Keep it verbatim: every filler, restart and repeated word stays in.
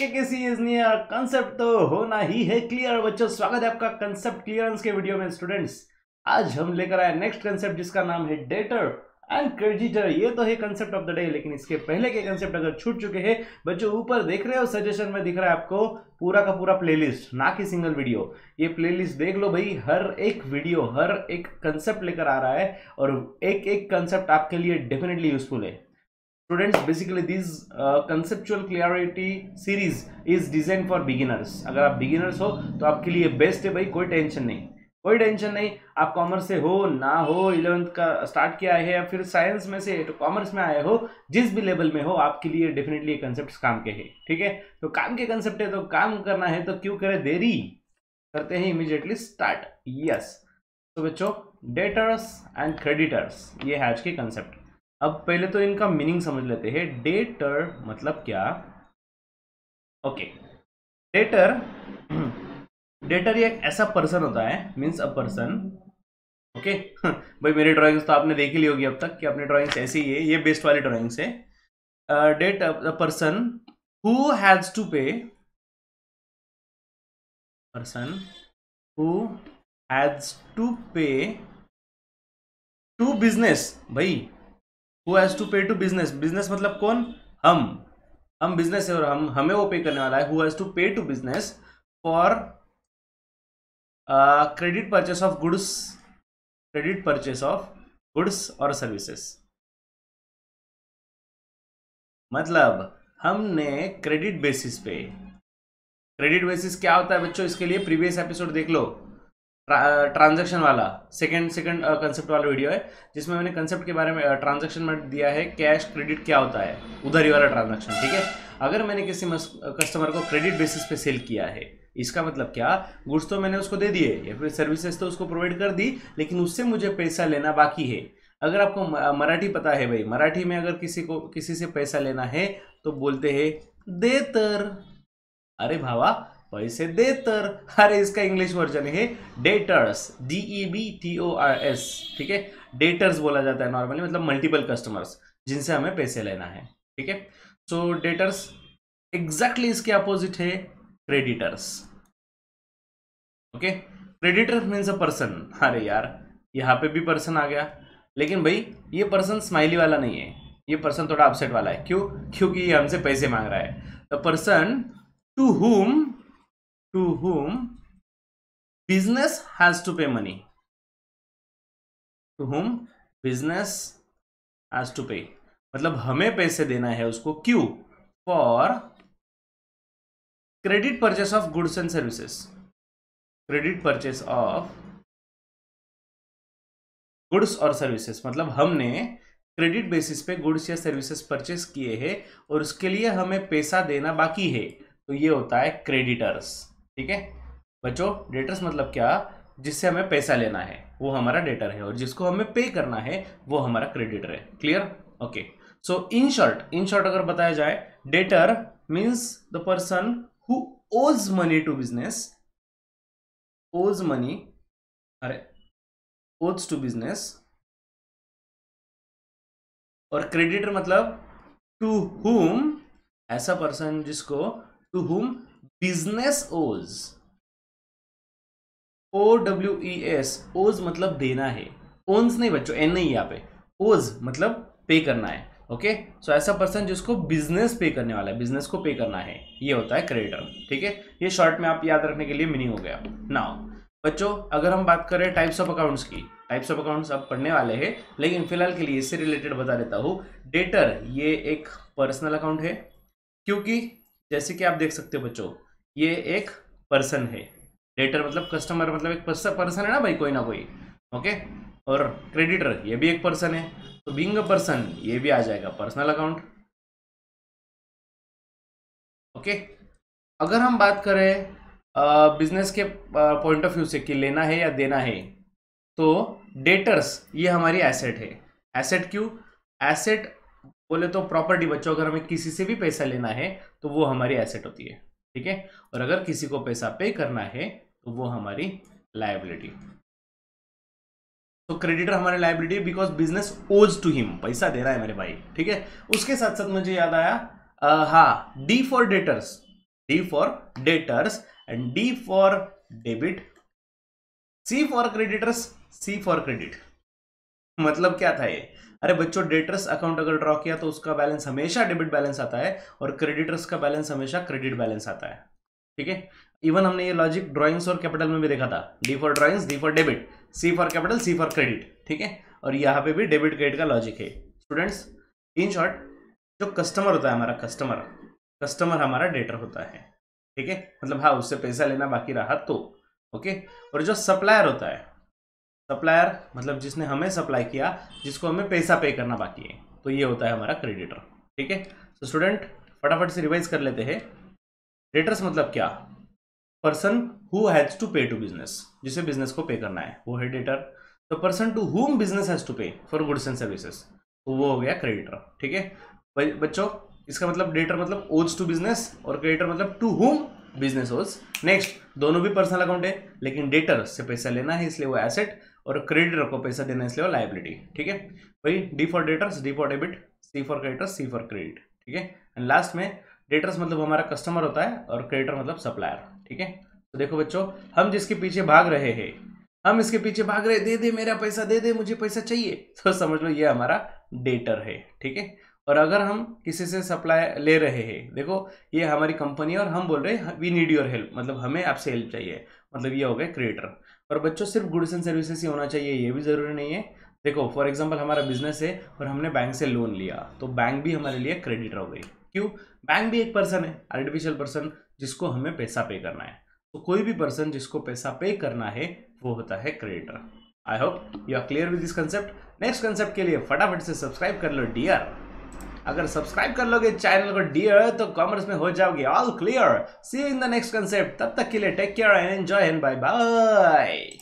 के के सी is near, concept तो होना ही है क्लियर। बच्चों स्वागत है आपका कंसेप्ट क्लियरेंस के वीडियो में। स्टूडेंट्स आज हम लेकर आए नेक्स्ट कंसेप्ट जिसका नाम है डेटर एंड क्रेडिटर। ये तो है कंसेप्ट ऑफ द डे, लेकिन इसके पहले के कंसेप्ट अगर छूट चुके हैं बच्चों, ऊपर देख रहे हो सजेशन में दिख रहा है आपको पूरा का पूरा प्लेलिस्ट, ना कि सिंगल वीडियो। ये प्लेलिस्ट देख लो भाई, हर एक वीडियो हर एक कंसेप्ट लेकर आ रहा है और एक एक कंसेप्ट आपके लिए डेफिनेटली यूजफुल है। Students, basically this uh, conceptual clarity series is designed for beginners। अगर आप beginners हो तो आपके लिए बेस्ट है भाई, कोई टेंशन नहीं, कोई टेंशन नहीं। आप कॉमर्स से हो ना हो, इलेवेंथ का स्टार्ट किया है या फिर साइंस में से तो कॉमर्स में आए हो, जिस भी लेवल में हो आपके लिए डेफिनेटली ये कंसेप्ट काम के हैं। ठीक है, तो काम के कंसेप्ट है तो काम करना है, तो क्यों करें देरी, करते हैं इमीडिएटली स्टार्ट। यस, तो बच्चों डेटर्स एंड क्रेडिटर्स ये है आज के कंसेप्ट। अब पहले तो इनका मीनिंग समझ लेते हैं। डेटर मतलब क्या? ओके, डेटर डेटर ये एक ऐसा पर्सन होता है, मीन्स अ पर्सन। ओके भाई मेरी ड्राइंग्स तो आपने देखी ली होगी अब तक कि अपनी ड्राइंग्स ऐसी ही है, ये बेस्ट वाली ड्राइंग्स है। Debt a person who has to pay person who has to pay to business. भाई Who has to pay to business? Business मतलब कौन? हम हम बिजनेस है और हम हमें वो पे करने वाला है। Who has to pay to business for uh, credit purchase of goods, credit purchase of goods और सर्विसेज। मतलब हमने क्रेडिट बेसिस पे, क्रेडिट बेसिस क्या होता है बच्चों, इसके लिए प्रीवियस एपिसोड देख लो, ट्रांजैक्शन वाला सेकंड सेकंड कंसेप्ट वाला वीडियो है, जिसमें मैंने कंसेप्ट के बारे में ट्रांजैक्शन में दिया है कैश क्रेडिट क्या होता है, उधारी वाला ट्रांजैक्शन। ठीक है, अगर मैंने किसी कस्टमर को क्रेडिट बेसिस पे सेल किया है, इसका मतलब क्या, गुड्स तो मैंने उसको दे दिए या फिर सर्विसेज तो उसको प्रोवाइड कर दी, लेकिन उससे मुझे पैसा लेना बाकी है। अगर आपको मराठी पता है भाई, मराठी में अगर किसी को किसी से पैसा लेना है तो बोलते हैं देतर। अरे भावा पैसे देतर। अरे इसका इंग्लिश वर्जन है debtors, D E B T O R S. ठीक है, डेटर्स बोला जाता है नॉर्मली, मतलब मल्टीपल कस्टमर्स जिनसे हमें पैसे लेना है। ठीक है, सो डेटर्स एग्जैक्टली इसके अपोजिट है creditors. Okay, creditor means a person. अरे यार यहाँ पे भी पर्सन आ गया, लेकिन भाई ये पर्सन स्माइली वाला नहीं है, ये पर्सन थोड़ा अपसेट वाला है। क्यों? क्योंकि ये हमसे पैसे मांग रहा है। The person to whom to whom business has to pay money, to whom business has to pay मतलब हमें पैसे देना है उसको। क्यों? for credit purchase of goods and services, credit purchase of goods और सर्विसेज, मतलब हमने क्रेडिट बेसिस पे गुड्स या सर्विसेज परचेस किए हैं और उसके लिए हमें पैसा देना बाकी है, तो ये होता है क्रेडिटर्स। ठीक है बच्चों, डेटर्स मतलब क्या, जिससे हमें पैसा लेना है वो हमारा डेटर है और जिसको हमें पे करना है वो हमारा क्रेडिटर है। Clear? Okay, so in short in short अगर बताया जाए, debtor means the person who owes money to business, owes money, अरे ओज टू बिजनेस, और क्रेडिटर मतलब टू हुम, ऐसा पर्सन जिसको टू हुम बिजनेस ओज, ओ डब्ल्यू ई एस, ओज मतलब देना है, ओन्स नहीं बच्चों, एन नहीं यहाँ पे, ओज मतलब पे करना है। ओके, सो ऐसा पर्सन जिसको बिजनेस पे करने वाला है, बिजनेस को पे करना है, ये होता है क्रेडिटर। ठीक है, ये शॉर्ट में आप याद रखने के लिए मीनिंग हो गया। नाउ बच्चों अगर हम बात करें टाइप्स ऑफ अकाउंट्स की, टाइप्स ऑफ अकाउंट्स अब पढ़ने वाले हैं, लेकिन फिलहाल के लिए इससे रिलेटेड बता देता हूँ। डेटर ये एक पर्सनल अकाउंट है, क्योंकि जैसे कि आप देख सकते हो बच्चों, ये एक पर्सन है। डेटर मतलब कस्टमर, मतलब एक पर्सन है ना भाई, कोई ना कोई। ओके, और क्रेडिटर ये भी एक पर्सन है, तो बीइंग अ पर्सन ये भी आ जाएगा पर्सनल अकाउंट। ओके, अगर हम बात करें बिजनेस uh, के पॉइंट ऑफ व्यू से कि लेना है या देना है, तो डेटर्स ये हमारी एसेट है। एसेट क्यों? एसेट बोले तो प्रॉपर्टी बच्चों, अगर हमें किसी से भी पैसा लेना है तो वो हमारी एसेट होती है। ठीक है, और अगर किसी को पैसा पे करना है तो वो हमारी लायबिलिटी। तो क्रेडिटर हमारी liability because business owes to him, पैसा दे रहा है मेरे भाई। ठीक है, उसके साथ साथ मुझे याद आया, आ, हाँ, D for debtors, D for debtors and D for debit, C for creditors, C for credit। मतलब क्या था ये? अरे बच्चों, डेटर्स अकाउंट अगर ड्रॉ किया तो उसका बैलेंस हमेशा डेबिट बैलेंस आता है और क्रेडिटर्स का बैलेंस हमेशा क्रेडिट बैलेंस आता है। ठीक है, इवन हमने ये लॉजिक ड्राइंग्स और कैपिटल में भी देखा था। D for drawings, D for debit, C for capital, C for credit. ठीक है, और यहाँ पे भी डेबिट क्रेडिट का लॉजिक है। स्टूडेंट्स, इन शॉर्ट, जो कस्टमर होता है हमारा, कस्टमर कस्टमर हमारा डेटर होता है। ठीक है, मतलब हाँ, उससे पैसा लेना बाकी रहा तो ओके। और जो सप्लायर होता है, सप्लायर मतलब जिसने हमें सप्लाई किया, जिसको हमें पैसा पे करना बाकी है, तो ये होता है हमारा क्रेडिटर। ठीक है, तो स्टूडेंट फटाफट से रिवाइज कर लेते हैं। डेटर्स मतलब क्या? Person who has to pay to business, जिसे बिजनेस को पे करना है, वो है डेटर। तो person to whom business has to pay for goods and services, तो वो हो गया क्रेडिटर। ठीक है बच्चों, इसका मतलब डेटर मतलब ओज टू बिजनेस और क्रेडिटर मतलब to whom business owes. Next, दोनों भी पर्सनल अकाउंट है, लेकिन डेटर से पैसा लेना है इसलिए वो एसेट, और क्रेडिटर को पैसा देना है इसलिए वो लायबिलिटी। ठीक है भाई, D for debtors, D for debit, C for creditors, C for credit. ठीक है, एंड लास्ट में डेटर्स मतलब हमारा कस्टमर होता है और क्रेडिटर मतलब सप्लायर। ठीक है, तो देखो बच्चों, हम जिसके पीछे भाग रहे हैं, हम इसके पीछे भाग रहे, दे दे मेरा पैसा, दे दे मुझे पैसा चाहिए, तो समझ लो ये हमारा डेटर है। ठीक है, और अगर हम किसी से सप्लाई ले रहे हैं, देखो ये हमारी कंपनी है और हम बोल रहे हैं वी नीड योर हेल्प, मतलब हमें आपसे हेल्प चाहिए, मतलब ये हो गया क्रेडिटर। और बच्चों, सिर्फ गुड्स एंड सर्विसेज ही होना चाहिए ये भी जरूरी नहीं है। देखो फॉर एग्जांपल, हमारा बिजनेस है और हमने बैंक से लोन लिया, तो बैंक भी हमारे लिए क्रेडिटर हो गई। क्यों? बैंक भी एक पर्सन है, आर्टिफिशियल पर्सन, जिसको हमें पैसा पे करना है। तो कोई भी पर्सन जिसको पैसा पे करना है वो होता है creditor. I hope you are clear with this concept. Next concept के लिए फटाफट से सब्सक्राइब कर लो डियर। अगर सब्सक्राइब कर लोगे चैनल को डियर, तो कॉमर्स में हो जाओगे all clear. See you in the next concept. तब तक के लिए take care and enjoy and bye bye.